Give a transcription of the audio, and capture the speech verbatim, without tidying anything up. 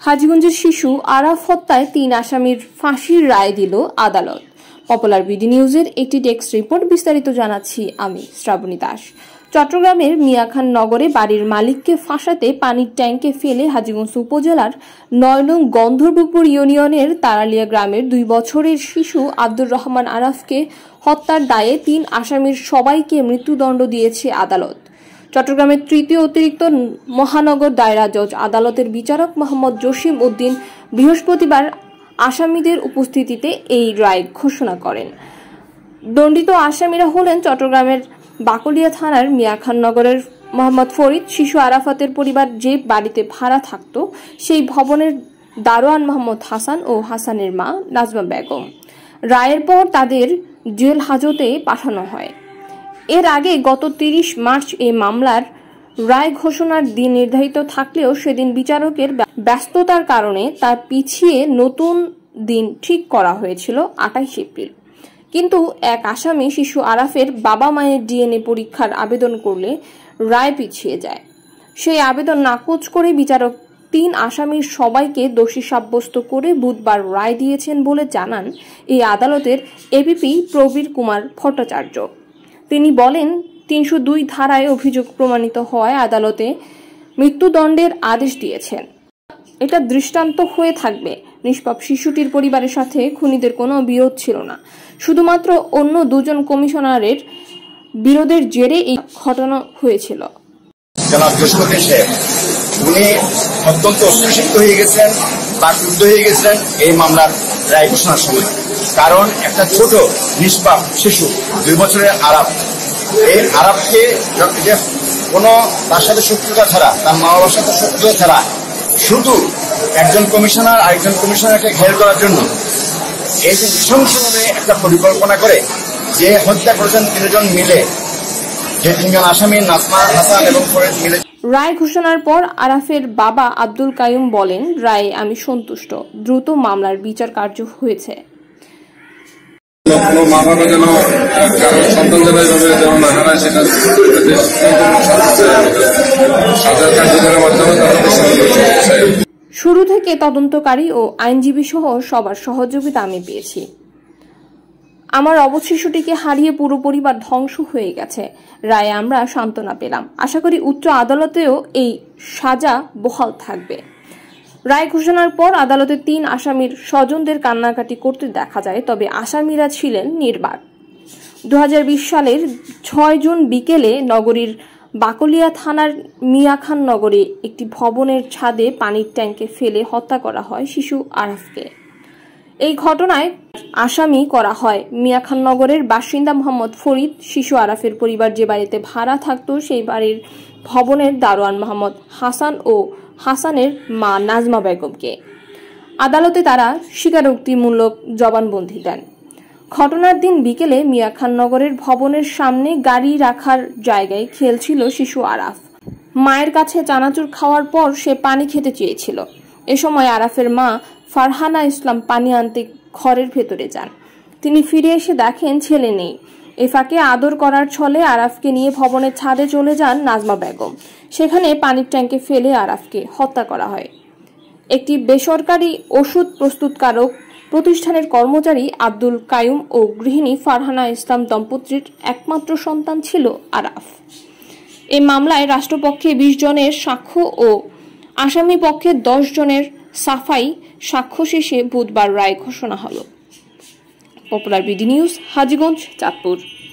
হাজীগঞ্জের শিশু আরাফ হত্যায় তিন আসামির ফাঁসির রায় দিল আদালত। পপুলার বিডি নিউজের একটি ডেস্ক রিপোর্ট, বিস্তারিত জানাচ্ছি আমি শ্রাবণী দাস। চট্টগ্রামের মিয়াখান নগরে বাড়ির মালিককে ফাঁসাতে পানির ট্যাঙ্কে ফেলে হাজীগঞ্জ উপজেলার নয় নং গন্ধর্বপুর ইউনিয়নের তারালিয়া গ্রামের দুই বছরের শিশু আব্দুর রহমান আরাফকে হত্যার দায়ে তিন আসামির সবাইকে মৃত্যুদণ্ড দিয়েছে আদালত। চট্টগ্রামের তৃতীয় অতিরিক্ত মহানগর দায়রা জজ আদালতের বিচারক মোহাম্মদ জসিম উদ্দিন বৃহস্পতিবার আসামিদের উপস্থিতিতে এই রায় ঘোষণা করেন। দণ্ডিত আসামিরা হলেন চট্টগ্রামের বাকলিয়া থানার মিয়াখান নগরের মোহাম্মদ ফরিদ। শিশু আরাফাতের পরিবার যে বাড়িতে ভাড়া থাকত সেই ভবনের দারোয়ান মোহাম্মদ হাসান ও হাসানের মা নাজমা বেগম। রায়ের পর তাদের জেল হাজতে পাঠানো হয়। এর আগে গত তিরিশ মার্চ এই মামলার রায় ঘোষণার দিন নির্ধারিত থাকলেও সেদিন বিচারকের ব্যস্ততার কারণে তা পিছিয়ে নতুন দিন ঠিক করা হয়েছিল আঠাইশ এপ্রিল। কিন্তু এক আসামি শিশু আরাফের বাবা মায়ের ডিএনএ পরীক্ষার আবেদন করলে রায় পিছিয়ে যায়। সেই আবেদন নাকচ করে বিচারক তিন আসামির সবাইকে দোষী সাব্যস্ত করে বুধবার রায় দিয়েছেন বলে জানান এই আদালতের এপিপি প্রবীর কুমার ভট্টাচার্য। তিনি বলেন, তিনশো দুই ধারায় অভিযোগ প্রমাণিত হওয়ায় আদালতে মৃত্যুদণ্ডের আদেশ দিয়েছেন। এটা দৃষ্টান্ত হয়ে থাকবে। নিষ্পাপ শিশুটির পরিবারের সাথে খুনিদের কোনো বিরোধ ছিল না, শুধুমাত্র অন্য দুজন কমিশনারের বিরোধের জেরে এই ঘটনা হয়েছিল। উনি অত্যন্ত অসুস্থ হয়ে গেছেন বা ক্রুদ্ধ হয়ে গেছিলেন এই মামলার রায় ঘোষণার সময়। কারণ একটা ছোট নিষ্পাপ শিশু দুই বছরের আরাফ, এই আরাফকে কোন তার সাথে শত্রুতা ছাড়া, তার মা বাবার সাথে শত্রুতা ছাড়া শুধু একজন কমিশনার আরেকজন কমিশনারকে ঘের করার জন্য এই যে নৃশংসভাবে একটা পরিকল্পনা করে যে হত্যা করেছেন তিনজন মিলে, যে তিনজন আসামি নাজমা, হাসান এবং ফরিদ মিলে। রায় ঘোষণার পর আরাফের বাবা আব্দুল কাইয়ুম বলেন, রায়ে আমি সন্তুষ্ট, দ্রুত মামলার বিচার কার্য হয়েছে। শুরু থেকে তদন্তকারী ও আইনজীবী সহ সবার সহযোগিতা আমি পেয়েছি। আমার অবধ শিশুটিকে হারিয়ে পুরো পরিবার ধ্বংস হয়ে গেছে। রায়ে আমরা সান্ত্বনা পেলাম। আশা করি উচ্চ আদালতেও এই সাজা বহাল থাকবে। রায় ঘোষণার পর আদালতে তিন আসামির স্বজনদের কান্নাকাটি করতে দেখা যায়, তবে আসামিরা ছিলেন নির্বাক। দু হাজার বিশ সালের ছয় জুন বিকেলে নগরীর বাকলিয়া থানার মিয়াখান নগরে একটি ভবনের ছাদে পানির ট্যাঙ্কে ফেলে হত্যা করা হয় শিশু আরাফকে। এই ঘটনায় আসামি করা হয় মিয়াখান নগরের বাসিন্দা মোহাম্মদ ফরিদ। শিশু আরাফের পরিবার যে বাড়িতে ভাড়া থাকত সেই বাড়ির ভবনের দারোয়ান মোহাম্মদ হাসান ও হাসানের মা নাজমা বেগমকে। আদালতে তারা স্বীকারোক্তিমূলক জবানবন্দি দেন। ঘটনার দিন বিকেলে মিয়াখান নগরের ভবনের সামনে গাড়ি রাখার জায়গায় খেলছিল শিশু আরাফ। মায়ের কাছে চানাচুর খাওয়ার পর সে পানি খেতে চেয়েছিল। এ সময় আরাফের মা ফারহানা ইসলাম পানি আনতে ঘরের ভেতরে যান। তিনি ফিরে এসে দেখেন ছেলে নেই। এ ফাঁকে আদর করার ছলে আরাফকে নিয়ে ভবনের ছাদে চলে যান নাজমা বেগম। সেখানে পানির ট্যাঙ্কে ফেলে আরাফকে হত্যা করা হয়। একটি বেসরকারি ওষুধ প্রস্তুতকারক প্রতিষ্ঠানের কর্মচারী আব্দুল কাইয়ুম ও গৃহিণী ফারহানা ইসলাম দম্পতির একমাত্র সন্তান ছিল আরাফ। এই মামলায় রাষ্ট্রপক্ষে বিশ জনের সাক্ষ্য ও আসামি পক্ষে দশ জনের সাফাই সাক্ষ্য শেষে বুধবার রায় ঘোষণা হল। Popular BD news, Hajiganj, Chandpur.